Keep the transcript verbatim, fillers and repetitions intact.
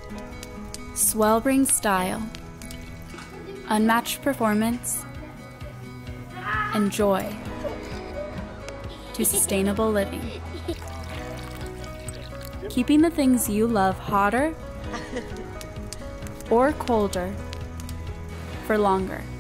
Swell brings style, unmatched performance, and joy to sustainable living. Keeping the things you love hotter or colder for longer.